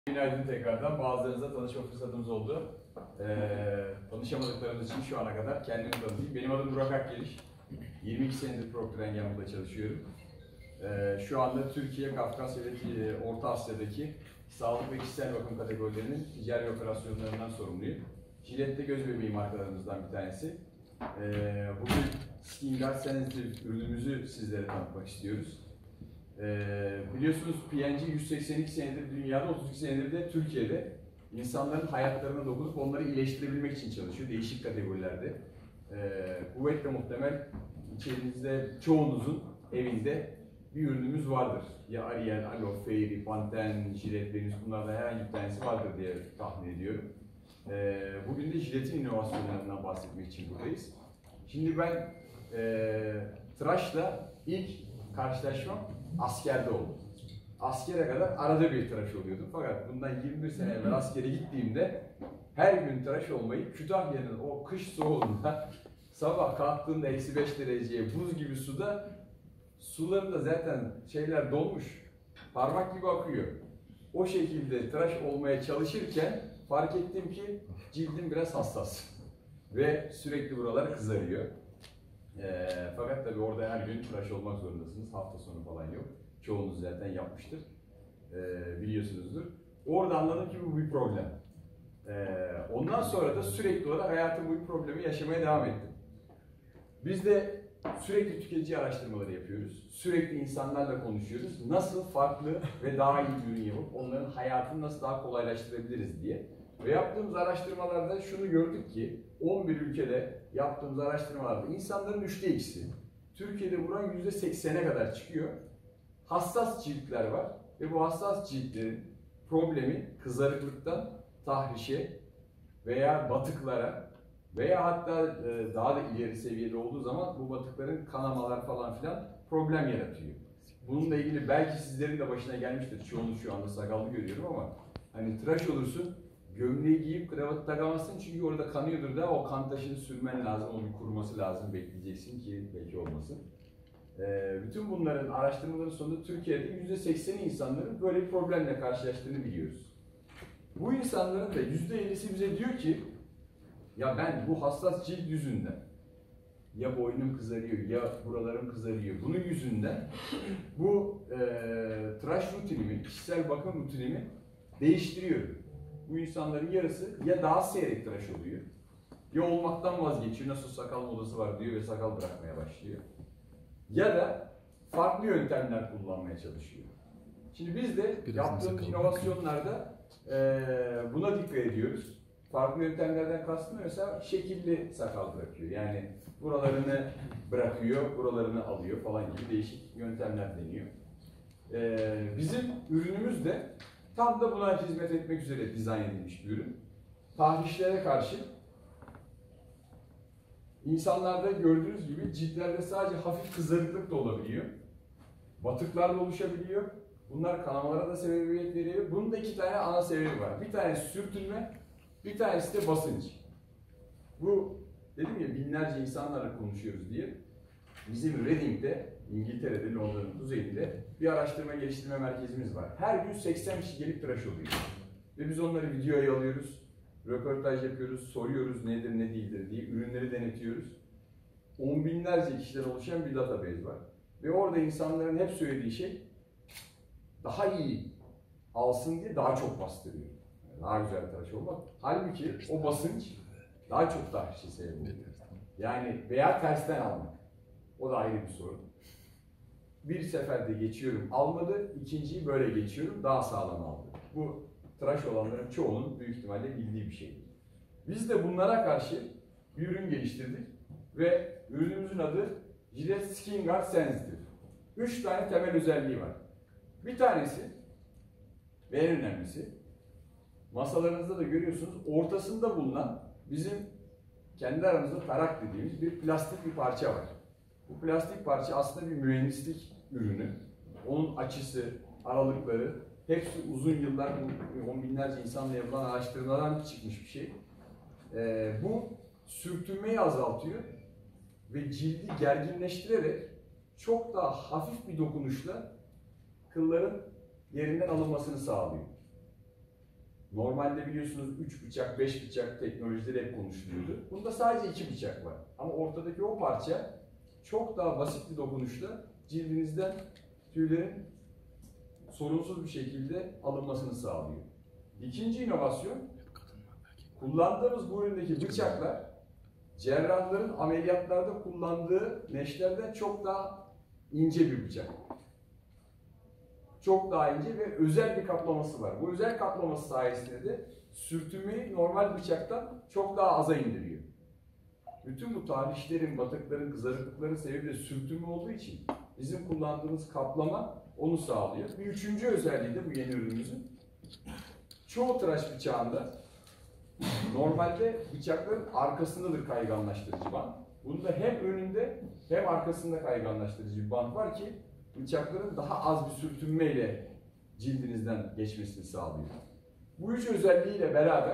Günaydın tekrardan. Bazılarınızla tanışma fırsatımız oldu. Tanışamadıklarımız için şu ana kadar kendimi tanıtayım. Benim adım Burak Akgeliş. 22 senedir Procter & Gamble'da çalışıyorum. Şu anda Türkiye, Kafkasya ve Orta Asya'daki sağlık ve kişisel bakım kategorilerinin ticari operasyonlarından sorumluyum. Gillette'de göz bebeği markalarımızdan bir tanesi. Bugün Skin Guard Sensitive ürünümüzü sizlere tanıtmak istiyoruz. Biliyorsunuz P&G 182 senedir dünyada, 32 senedir de Türkiye'de insanların hayatlarına dokunup onları iyileştirebilmek için çalışıyor değişik kategorilerde. Kuvvetle muhtemel içerinizde çoğunuzun evinde bir ürünümüz vardır. Ya Ariel, Alo, Fairy, Pantene, Gillette, Venus bunlardan herhangi bir tanesi vardır diye tahmin ediyorum. Bugün de Gillette'in inovasyonlarından bahsetmek için buradayız. Şimdi ben tıraşla ilk karşılaşmam askerde oldu. Askere kadar arada bir tıraş oluyordum. Fakat bundan 21 sene evvel askere gittiğimde her gün tıraş olmayı Kütahya'nın o kış soğuğunda sabah kalktığında eksi 5 dereceye buz gibi sularında zaten şeyler dolmuş. Parmak gibi akıyor. O şekilde tıraş olmaya çalışırken fark ettim ki cildim biraz hassas. Ve sürekli buralar kızarıyor. Fakat tabii orada her gün tıraş olmak zorundasınız. Hafta sonu falan yok. Çoğunuz zaten yapmıştır. Biliyorsunuzdur. Orada anladım ki bu bir problem. Ondan sonra da sürekli olarak hayatım bu problemi yaşamaya devam ettim. Biz de sürekli tüketici araştırmaları yapıyoruz. Sürekli insanlarla konuşuyoruz. Nasıl farklı ve daha iyi bir ürün yapıp onların hayatını nasıl daha kolaylaştırabiliriz diye. Ve yaptığımız araştırmalarda şunu gördük ki 11 ülkede yaptığımız araştırmalarda insanların 2'si, Türkiye'de buranın %80'e kadar çıkıyor. Hassas ciltler var ve bu hassas ciltlerin problemi kızarıklıktan tahrişe veya batıklara veya hatta daha da ileri seviyede olduğu zaman bu batıkların kanamalar falan filan problem yaratıyor. Bununla ilgili belki sizlerin de başına gelmiştir. Çoğunuz şu anda sakallı görüyorum ama hani tıraş olursun, gömleği giyip kravatı takamazsın çünkü orada kanıyordur da o kan taşını sürmen lazım, onun kuruması lazım, bekleyeceksin ki belki olmasın. Bütün bunların araştırmaların sonunda Türkiye'de %80'i insanların böyle bir problemle karşılaştığını biliyoruz. Bu insanların da %50'si bize diyor ki ya ben bu hassas cilt yüzünden ya boynum kızarıyor ya buralarım kızarıyor bunun yüzünden bu tıraş rutinimi, kişisel bakım rutinimi değiştiriyorum. Bu insanların yarısı ya daha seyrek tıraş oluyor ya olmaktan vazgeçiyor, nasıl sakal modası var diyor ve sakal bırakmaya başlıyor. Ya da farklı yöntemler kullanmaya çalışıyor. Şimdi biz de yaptığımız inovasyonlarda buna dikkat ediyoruz. Farklı yöntemlerden kastım mesela şekilli sakal bırakıyor. Yani buralarını bırakıyor, buralarını alıyor falan gibi değişik yöntemler deniyor. Bizim ürünümüz de tam da buna hizmet etmek üzere dizayn edilmiş bir ürün. Tahrişlere karşı İnsanlarda gördüğünüz gibi ciltlerde sadece hafif kızarıklık da olabiliyor. Batıklar da oluşabiliyor. Bunlar kanamalara da sebebiyet veriyor. Bunun da 2 tane ana sebebi var. Bir tanesi sürtünme, bir tanesi de basınç. Bu dedim ya binlerce insanlarla konuşuyoruz diye. Bizim Reading'de, İngiltere'de, Londra'nın kuzeyinde bir araştırma geliştirme merkezimiz var. Her gün 80 kişi gelip tıraş oluyor. Ve biz onları videoya alıyoruz. Röportaj yapıyoruz, soruyoruz nedir ne değildir diye, ürünleri denetiyoruz. 10 binlerce kişiden oluşan bir database var. Ve orada insanların hep söylediği şey daha iyi alsın diye daha çok bastırıyor. Yani daha güzel tıraş olmak. Halbuki o basınç daha çok tahrişe sebep oluyor. Yani veya tersten almak. O da ayrı bir sorun. Bir seferde geçiyorum almadı, ikinciyi böyle geçiyorum daha sağlam aldı. Bu tıraş olanların çoğunun büyük ihtimalle bildiği bir şeydir. Biz de bunlara karşı bir ürün geliştirdik ve ürünümüzün adı Gillette Skin Guard Sensitive. 3 tane temel özelliği var. Bir tanesi ve en önemlisi masalarınızda da görüyorsunuz ortasında bulunan bizim kendi aramızda tarak dediğimiz bir plastik bir parça var. Bu plastik parça aslında bir mühendislik ürünü. Onun açısı, aralıkları hepsi uzun yıllar, 10 binlerce insanla yapılan araştırmalardan çıkmış bir şey. Bu sürtünmeyi azaltıyor ve cildi gerginleştirerek çok daha hafif bir dokunuşla kılların yerinden alınmasını sağlıyor. Normalde biliyorsunuz 3 bıçak, 5 bıçak teknolojileri hep konuşuluyordu. Bunda sadece 2 bıçak var. Ama ortadaki o parça çok daha basit bir dokunuşla cildinizden tüylerin sorunsuz bir şekilde alınmasını sağlıyor. İkinci inovasyon, kullandığımız bu üründeki bıçaklar cerrahların ameliyatlarda kullandığı neşterden çok daha ince bir bıçak. Çok daha ince ve özel bir kaplaması var. Bu özel kaplaması sayesinde de sürtünmeyi normal bıçaktan çok daha aza indiriyor. Bütün bu tahrişlerin, batıkların, kızarıklıkların sebebi de sürtünme olduğu için bizim kullandığımız kaplama onu sağlıyor. Bir üçüncü özelliği de bu yeni ürünümüzün. Çoğu tıraş bıçağında normalde bıçakların arkasındadır kayganlaştırıcı bant. Bunda hem önünde hem arkasında kayganlaştırıcı bir bant var ki bıçakların daha az bir sürtünmeyle cildinizden geçmesini sağlıyor. Bu üç özelliğiyle beraber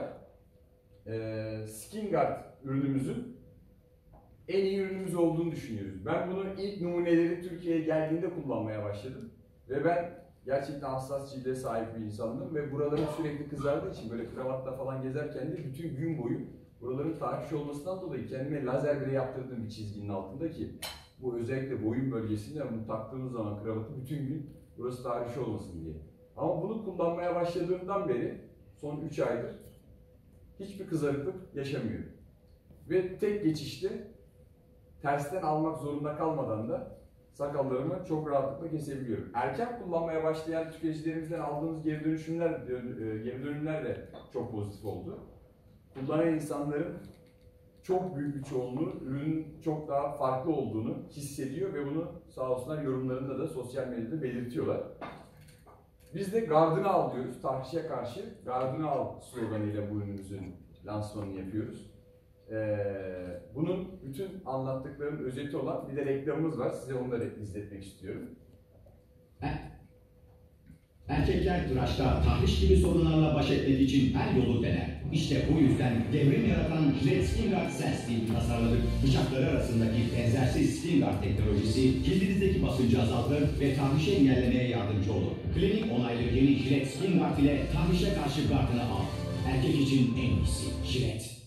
Skin Guard ürünümüzün en iyi ürünümüz olduğunu düşünüyoruz. Ben bunu ilk numuneleri Türkiye'ye geldiğinde kullanmaya başladım. Ve ben gerçekten hassas cilde sahip bir insandım ve buralarım sürekli kızardığı için böyle kravatla falan gezerken de bütün gün boyu buraların tahriş olmasından dolayı kendime lazer bile yaptırdığım bir çizginin altında ki bu özellikle boyun bölgesinde bunu taktığımız zaman kravatı bütün gün burası tahriş olmasın diye. Ama bunu kullanmaya başladığımdan beri son 3 aydır hiçbir kızarıklık yaşamıyorum. Ve tek geçişte tersten almak zorunda kalmadan da sakallarımı çok rahatlıkla kesebiliyorum. Erken kullanmaya başlayan tüketicilerimizden aldığımız geri dönümler de çok pozitif oldu. Kullanan insanların çok büyük bir çoğunluğu ürünün çok daha farklı olduğunu hissediyor ve bunu sağ olsunlar yorumlarında da sosyal medyada belirtiyorlar. Biz de gardını al diyoruz. Tahrişe karşı gardını al sloganıyla bu ürünümüzün lansmanını yapıyoruz. Bunun bütün anlattıklarının özeti olan bir de reklamımız var. Size onları izletmek istiyorum. Erkekler tıraşta tahriş gibi sorunlarla baş etmek için her yolu dener. İşte bu yüzden devrim yaratan Jilet Skin Guard Sensitive tasarladık. Bıçakları arasındaki benzersiz Skin Guard teknolojisi cildinizdeki basıncı azaltır ve tahrişi engellemeye yardımcı olur. Klinik onaylı yeni Jilet Skin Guard ile tahrişe karşı gardını al. Erkek için en iyisi Jilet.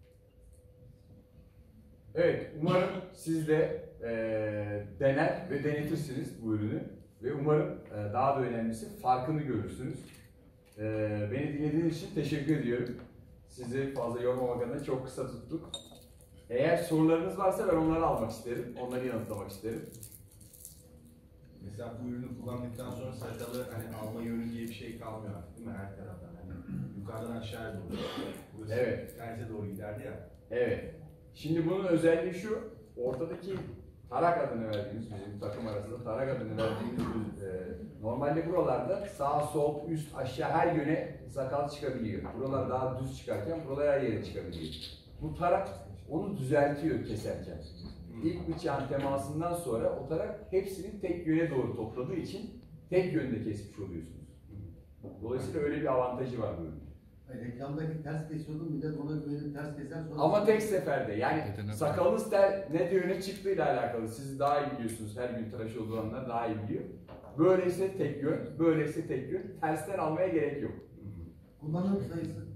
Evet, umarım siz de dener ve denetirsiniz bu ürünü. Ve umarım daha da önemlisi farkını görürsünüz. Beni dinlediğiniz için teşekkür ediyorum. Sizi fazla yormamak adına çok kısa tuttuk. Eğer sorularınız varsa ben onları almak isterim. Onları yanıtlamak isterim. Mesela bu ürünü kullandıktan sonra sakalı hani alma yönü diye bir şey kalmıyor artık değil mi her taraftan? Hani yukarıdan aşağıya doğru. Burası Evet. terse doğru giderdi ya. Evet. Şimdi bunun özelliği şu, ortadaki tarak adını verdiğimiz, bizim takım arasında tarak adını verdiğimiz normalde buralarda sağ, sol, üst, aşağı her yöne sakal çıkabiliyor. Buralar daha düz çıkarken buralar her yere çıkabiliyor. Bu tarak onu düzeltiyor keserken. İlk bıçağın temasından sonra o tarak hepsini tek yöne doğru topladığı için tek yönde kesmiş oluyorsunuz. Dolayısıyla öyle bir avantajı var bu ürünün. Reklamdaki ters kesiyordum, millet ona böyle ters keser sonra... Ama tek seferde, yani sakalınız ne yöne çıktığıyla alakalı. Siz daha iyi biliyorsunuz, her gün tıraş olanlar daha iyi biliyor. Böyleyse tek yön, böyleyse tek yön. Tersten almaya gerek yok. Kullanım sayısı?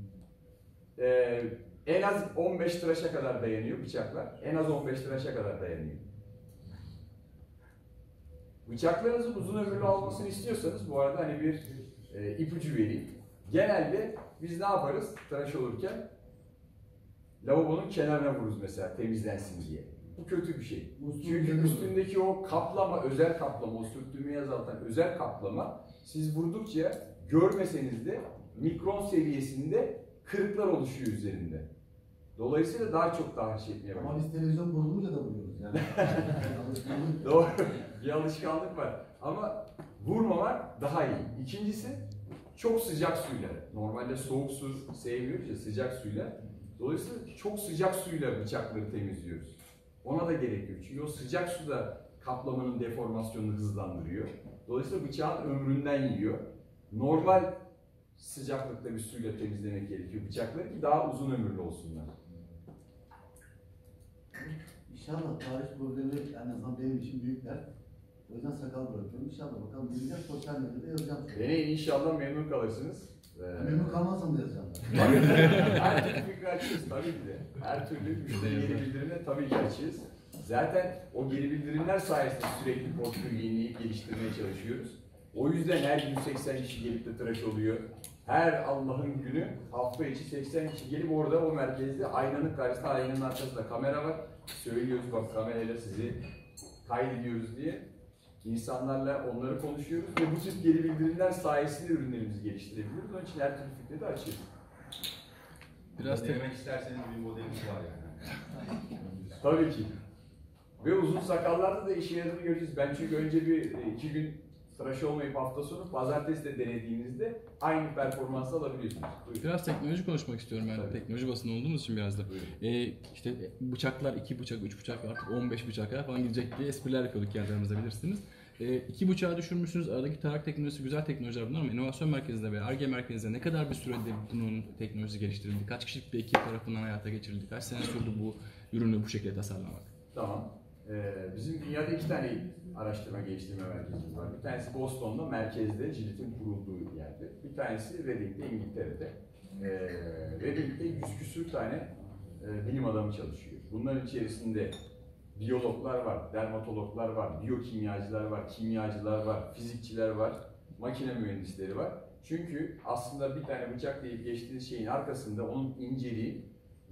En az 15 tıraşa kadar dayanıyor bıçaklar. En az 15 tıraşa kadar dayanıyor. Bıçaklarınızın uzun ömürlü olmasını istiyorsanız, bu arada hani bir ipucu vereyim. Genelde biz ne yaparız tıraş olurken? Lavabonun kenarına vururuz mesela temizlensin diye. Bu kötü bir şey. Çünkü üstündeki o kaplama, özel kaplama, o sürtünmeyi azaltan özel kaplama siz vurdukça görmeseniz de mikron seviyesinde kırıklar oluşuyor üzerinde. Dolayısıyla daha çok tahriş etmeye başlıyor. Ama biz televizyon bozulunca da vuruyoruz yani. Doğru. Bir alışkanlık var. Ama vurmamak daha iyi. İkincisi çok sıcak suyla. Normalde soğuk su sevmiyoruz ya, sıcak suyla. Dolayısıyla çok sıcak suyla bıçakları temizliyoruz. Ona da gerek yok. Çünkü o sıcak su da kaplamanın deformasyonunu hızlandırıyor. Dolayısıyla bıçağın ömründen yiyor. Normal sıcaklıkta bir suyla temizlemek gerekiyor bıçakları ki daha uzun ömürlü olsunlar. İnşallah tarih problemi en azından benim için büyük dert. O yüzden sakal bırakıyorum. İnşallah bakalım dinleyeceğiz, sosyal medyada yazacağım. Deneyin, inşallah memnun kalırsınız. Memnun kalmaz Her türlü fikri açığız tabii ki de. Her türlü müşteri geri bildirimine tabii ki açığız. Zaten o geri bildirimler sayesinde sürekli portföyü yenileyip geliştirmeye çalışıyoruz. O yüzden her gün 80 kişi gelip de tıraş oluyor. Her Allah'ın günü hafta içi 80 kişi gelip orada o merkezde aynanın karşısında, aynanın arkasında kamera var. Söylüyoruz bak kamerayla sizi kaydediyoruz diye. İnsanlarla onları konuşuyoruz ve bu tip geri bildirimler sayesinde ürünlerimizi geliştirebiliyoruz. Onun için her türlü fikri de açıyoruz. Biraz denemek isterseniz bir modelimiz var yani. Tabii ki. Ve uzun sakallarda da işe yaradığını göreceğiz. Ben çünkü önce bir 2 gün tıraş olmayıp hafta sonu pazartesi de denediğinizde aynı performansı alabiliyorsunuz. Buyurun. Biraz teknoloji konuşmak istiyorum ben. Tabii. Teknoloji basını olduğumuz için biraz da. İşte bıçaklar 2 bıçak, 3 bıçak artık 15 bıçaklar falan gidecek diye espriler yapıyorduk kendi aramızda bilirsiniz. 2 bıçağı düşürmüşsünüz. Aradaki tarak teknolojisi güzel teknolojiler bunlar ama inovasyon merkezinde ve Ar-Ge merkezinde ne kadar bir sürede bunun teknolojisi geliştirildi? Kaç kişilik bir ekip tarafından hayata geçirildi? Kaç sene sürdü bu ürünü bu şekilde tasarlamak? Tamam. Bizim dünyada 2 tane araştırma geliştirme merkezimiz var. Bir tanesi Boston'da, merkezde, Gillette'in kurulduğu yerde. Bir tanesi Reading'de, İngiltere'de. Reading'de 100 küsür tane bilim adamı çalışıyor. Bunların içerisinde biyologlar var, dermatologlar var, biyokimyacılar var, kimyacılar var, fizikçiler var, makine mühendisleri var. Çünkü aslında bir tane bıçak deyip geçtiğiniz şeyin arkasında onun inceliği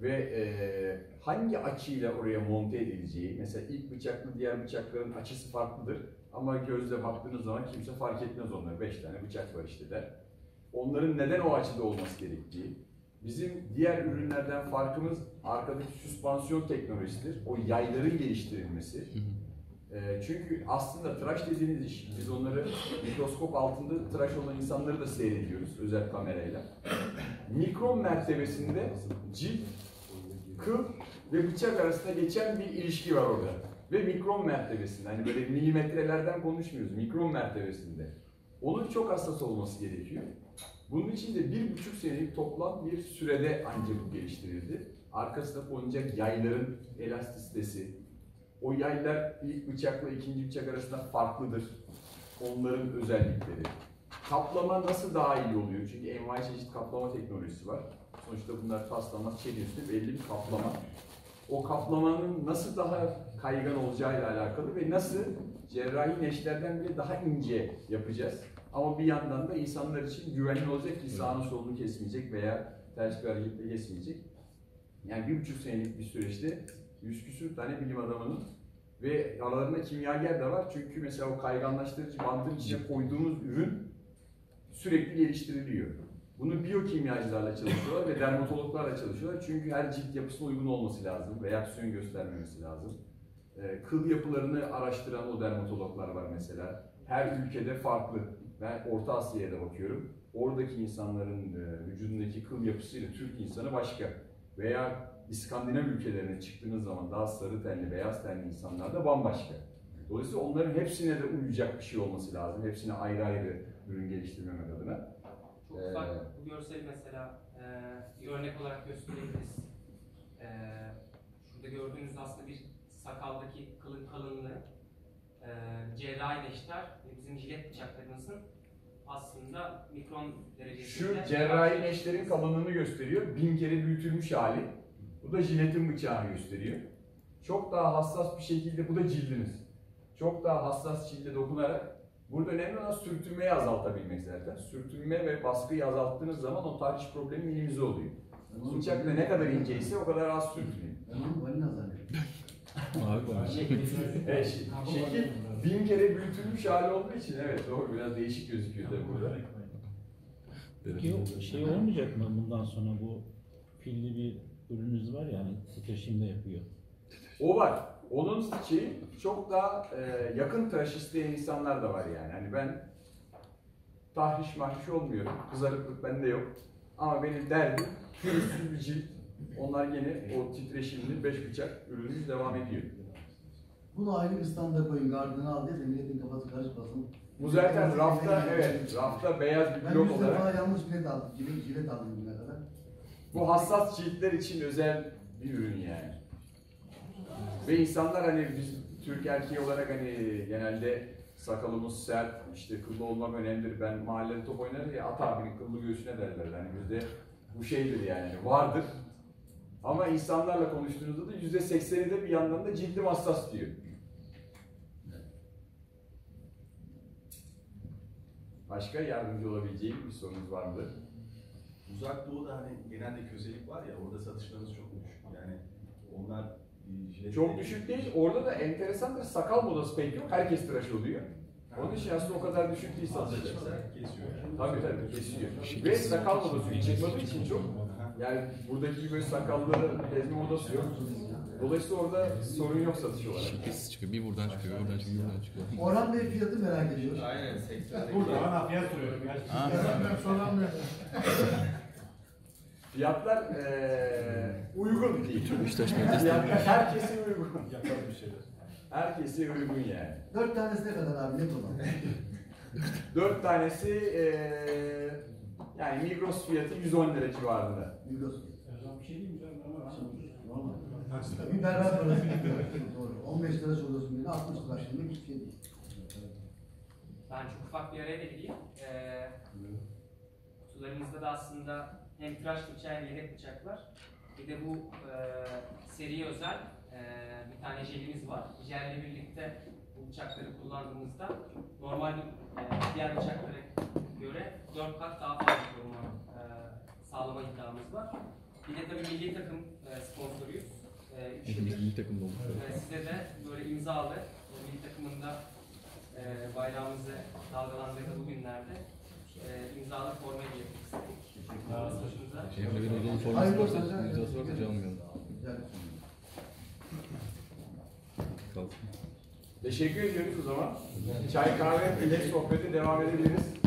ve hangi açıyla oraya monte edileceği, mesela ilk bıçakla diğer bıçakların açısı farklıdır ama gözle baktığınız zaman kimse fark etmez onları. 5 tane bıçak var işte der. Onların neden o açıda olması gerektiği, bizim diğer ürünlerden farkımız arkadaki süspansiyon teknolojisidir. O yayların geliştirilmesi. Çünkü aslında tıraş dediğiniz iş, biz onları mikroskop altında tıraş olan insanları da seyrediyoruz özel kamerayla. Mikron mertebesinde cilt, kıl ve bıçak arasında geçen bir ilişki var orada. Ve mikron mertebesinde, hani böyle milimetrelerden konuşmuyoruz, mikron mertebesinde. Onun çok hassas olması gerekiyor. Bunun için de 1,5 senelik toplam bir sürede ancak bu geliştirildi. Arkasında konacak yayların elastisitesi, o yaylar ilk bıçakla ikinci bıçak arasında farklıdır. Onların özellikleri. Kaplama nasıl daha iyi oluyor? Çünkü envai çeşit kaplama teknolojisi var. Sonuçta bunlar paslanmaz, çelik üstü belli bir kaplama. O kaplamanın nasıl daha kaygan olacağıyla alakalı ve nasıl cerrahi neşterden bile daha ince yapacağız. Ama bir yandan da insanlar için güvenli olacak ki sağını solunu kesmeyecek veya ters bir hareketle kesmeyecek. Yani 1,5 senelik bir süreçte 100 küsür tane bilim adamının ve aralarında kimyager de var. Çünkü mesela o kayganlaştırıcı bantın içine koyduğumuz ürün sürekli geliştiriliyor. Bunu biyokimyacılarla çalışıyorlar ve dermatologlarla çalışıyorlar. Çünkü her cilt yapısına uygun olması lazım, reaksiyon göstermemesi lazım. Kıl yapılarını araştıran o dermatologlar var mesela. Her ülkede farklı. Ben Orta Asya'ya da bakıyorum. Oradaki insanların vücudundaki kıl yapısıyla Türk insanı başka. Veya İskandinav ülkelerine çıktığınız zaman daha sarı tenli, beyaz tenli insanlar da bambaşka. Dolayısıyla onların hepsine de uyacak bir şey olması lazım. Hepsine ayrı ayrı ürün geliştirmemek adına. Çok ufak bu görseli mesela bir örnek olarak gösterebiliriz. Şurada gördüğünüz aslında bir sakaldaki kılın kalınlığı, cerrahi neşter ve bizim jilet bıçaklarımızın aslında mikron derecesinde... Şu cerrahi neşterin kalınlığını gösteriyor. 1000 kere büyütülmüş hali. Bu da jiletin bıçağını gösteriyor. Çok daha hassas bir şekilde, bu da cildiniz. Çok daha hassas cilde dokunarak, burada önemli olan sürtünmeyi azaltabilmek zaten. Sürtünme ve baskıyı azalttığınız zaman o tahriş problemi minimize oluyor. Bıçak da ne kadar inceyse o kadar az sürtünüyor. Ben onu vanilya zannediyorum. Abi var. Evet, şekil 1000 kere büyütülmüş hali olduğu için evet doğru, biraz değişik gözüküyor tabii burada. Peki şey olmayacak mı bundan sonra bu pilli bir ürününüz var ya hani titreşimde yapıyor. O var. Onun şeyi çok daha yakın tıraş isteyen insanlar da var yani. Hani ben tahriş mahriş olmuyorum. Kızarıklık bende yok. Ama benim derdim pürüzsüz bir cilt. Onlar gene o titreşimli 5 bıçak ürünümüz devam ediyor. Bunu ayrı bir standa koyun, gardını al diye de milletin kafası karışmasın. Bu zaten rafta, evet, rafta beyaz bir Ben blok 100 olarak. defa yanlış bilet aldım, jilet aldım bugüne kadar. Bu hassas ciltler için özel bir ürün yani. Ve insanlar hani biz Türk erkeği olarak hani genelde sakalımız sert, işte kıllı olmak önemlidir. Ben mahallede top oynarım ya, at abinin kıllı göğsüne derler. Hani bizde Bu şeydir yani, vardır. Ama insanlarla konuştuğunuzda da %80'i de bir yandan da cildim hassas diyor. Başka yardımcı olabileceğim bir sorunuz var mıdır? Uzak Doğu'da hani genelde köselik var ya, orada satışlarınız çok düşük. Yani onlar jilet Çok düşük değil. Orada da enteresandır. Sakal modası pek yok. Herkes tıraş oluyor. Onun için aslında o kadar düşük değil fazla satışlar. çıksa kesiyor yani. Tabii kesiyor. Ve sakal modası çıkmadığı için çok. Yani buradaki gibi böyle sakallı gezme modası yok. Dolayısıyla orada sorun yok satış olarak. Şekilsiz çıkıyor. Bir buradan çıkıyor, bir buradan çıkıyor, bir buradan çıkıyor. Orhan Bey fiyatı merak ediyor. Aynen sektörde. Bana fiyat soruyorum. Ben soramıyorum. Fiyatlar uygun değil. Beşiktaş Belediyesi. Fiyatlar herkese uygun. Yapalım bir şeyler. Herkese uygun yani. 4 tanesi ne kadar abi, ne zaman? 4 tanesi yani Migros fiyatı 110 lira civarında. Migros. Bir şey diyeyim mi? Normal. Bir berber parası gidiyor. Doğru. 15 lira çalışıyorsun bile 60 lira şimdi hiçbir şey değil. Ben çok ufak bir araya da gireyim. Kutularımızda da aslında hem tıraş bıçağı hem yedek bıçak var. Bir de bu seriye özel bir tane jelimiz var. Jelle birlikte bu bıçakları kullandığımızda normal diğer bıçaklara göre 4 kat daha fazla koruma sağlama iddiamız var. Bir de tabii milli takım sponsoruyuz. Milli takımda olmuş. Size de böyle imzalı milli takımında bayrağımızı dalgalandırdığı bu günlerde imzalı forma getirdik istedik. Başımıza. Şehirde bir Anadolu forması varsa, imzası varsa almayalım. Güzel. Kalsın. Teşekkür ediyoruz o zaman. Çay kahve ile sohbete devam edebiliriz.